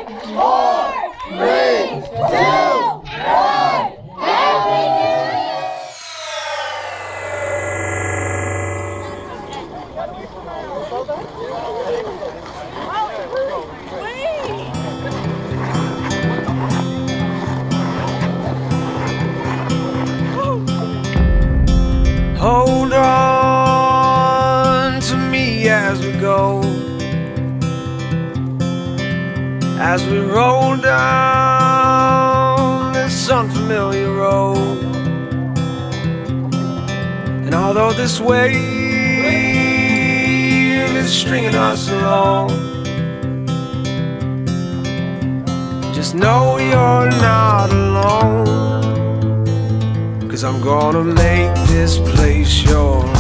4, 3, 2, 1. Happy New Year! Hold on to me as we go, as we roll down this unfamiliar road. And although this wave is stringing us along, just know you're not alone, 'cause I'm gonna make this place yours.